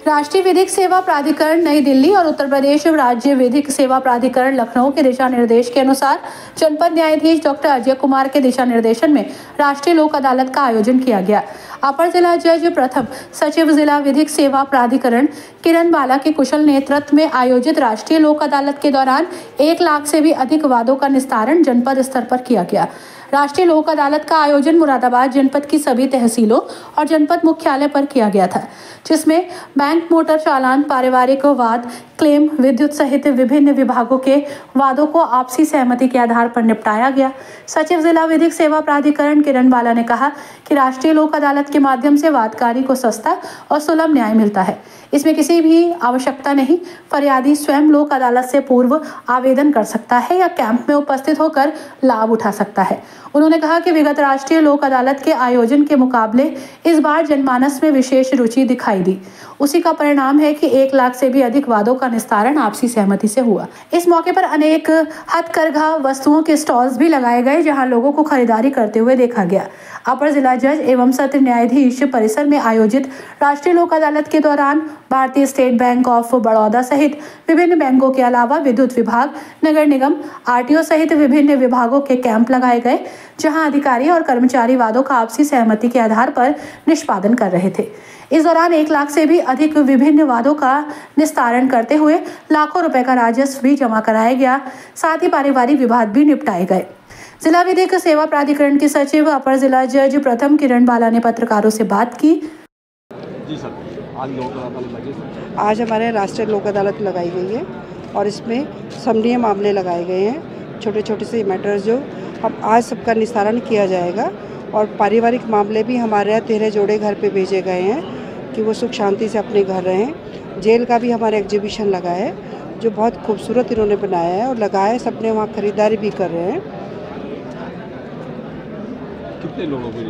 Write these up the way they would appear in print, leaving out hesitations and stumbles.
राष्ट्रीय विधिक सेवा प्राधिकरण नई दिल्ली और उत्तर प्रदेश राज्य विधिक सेवा प्राधिकरण लखनऊ के दिशा निर्देश के अनुसार जनपद न्यायाधीश डॉक्टर अजय कुमार के दिशा निर्देशन में राष्ट्रीय लोक अदालत का आयोजन किया गया। अपर जिला जज प्रथम सचिव जिला विधिक सेवा प्राधिकरण किरण बाला के कुशल नेतृत्व में आयोजित राष्ट्रीय लोक अदालत के दौरान 1 लाख से भी अधिक वादों का निस्तारण जनपद स्तर पर किया गया। राष्ट्रीय लोक अदालत का आयोजन मुरादाबाद जनपद की सभी तहसीलों और जनपद मुख्यालय पर किया गया था, जिसमें बैंक, मोटर चालान, पारिवारिक वाद, क्लेम, विद्युत सहित विभिन्न विभागों के वादों को आपसी सहमति के आधार पर निपटाया गया। सचिव जिला विधिक सेवा प्राधिकरण किरण बाला ने कहा कि राष्ट्रीय लोक अदालत के माध्यम से वादकारी को सस्ता और सुलभ न्याय मिलता है। इसमें किसी भी आवश्यकता नहीं, फरियादी स्वयं लोक अदालत से पूर्व आवेदन कर सकता है या कैंप में उपस्थित होकर लाभ उठा सकता है। उन्होंने कहा कि विगत राष्ट्रीय लोक अदालत के आयोजन के मुकाबले इस बार जनमानस में विशेष रुचि दिखाई दी। उसी का परिणाम है कि 1 लाख से भी अधिक वादों का निस्तारण आपसी सहमति से हुआ। इस मौके पर अनेक हथकरघा वस्तुओं के स्टॉल्स भी लगाए गए, जहां लोगों को खरीदारी करते हुए देखा गया। अपर जिला जज एवं सत्र न्यायाधीश परिसर में आयोजित राष्ट्रीय लोक अदालत के दौरान भारतीय स्टेट बैंक ऑफ बड़ौदा सहित विभिन्न बैंकों के अलावा विद्युत विभाग, नगर निगम, आरटीओ सहित विभिन्न विभागों के कैंप लगाए गए, जहां अधिकारी और कर्मचारी वादों का आपसी सहमति के आधार पर निष्पादन कर रहे थे। इस दौरान 1 लाख से भी अधिक विभिन्न वादों का निस्तारण करते हुए लाखों रुपए का राजस्व भी जमा कराया गया। साथ ही पारिवारिक विवाद भी निपटाए गए। जिला विधिक सेवा प्राधिकरण के सचिव अपर जिला जज प्रथम किरण बाला ने पत्रकारों से बात की। जी सर, आज हमारे राष्ट्रीय लोक अदालत लगाई गई है और इसमें समन्वय मामले लगाए गए हैं। छोटे छोटे से मैटर्स जो अब आज सबका निस्तारण किया जाएगा और पारिवारिक मामले भी हमारे यहाँ 13 जोड़े घर पे भेजे गए हैं कि वो सुख शांति से अपने घर रहें। जेल का भी हमारा एग्जीबिशन लगा है जो बहुत खूबसूरत इन्होंने बनाया है और लगाया है, सबने वहाँ खरीदारी भी कर रहे हैं। कितने लोगों को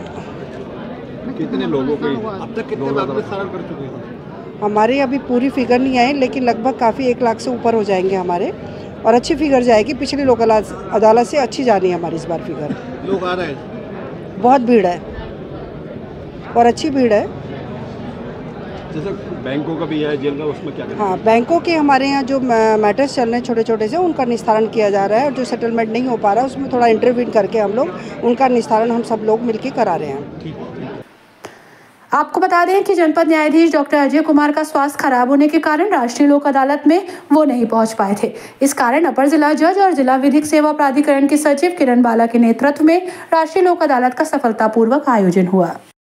अब तक कितने वाद निस्तारण कर चुके हैं? हमारे अभी पूरी फिगर नहीं आई, लेकिन लगभग काफ़ी 1 लाख से ऊपर हो जाएंगे हमारे और अच्छी फिगर जाएगी। पिछली लोक अदालत से अच्छी जा रही है हमारी इस बार फिगर। लोग आ रहे हैं, बहुत भीड़ है और अच्छी भीड़ है। जैसे बैंकों का भी है, जेल का, उसमें क्या करें? हाँ, बैंकों के हमारे यहाँ जो मैटर्स चल रहे हैं छोटे छोटे से, उनका निस्तारण किया जा रहा है और जो सेटलमेंट नहीं हो पा रहा है उसमें थोड़ा इंटरवीन करके हम लोग उनका निस्तारण हम सब लोग मिलकर करा रहे हैं। आपको बता दें कि जनपद न्यायाधीश डॉक्टर अजय कुमार का स्वास्थ्य खराब होने के कारण राष्ट्रीय लोक अदालत में वो नहीं पहुंच पाए थे। इस कारण अपर जिला जज और जिला विधिक सेवा प्राधिकरण के सचिव किरण बाला के नेतृत्व में राष्ट्रीय लोक अदालत का सफलतापूर्वक आयोजन हुआ।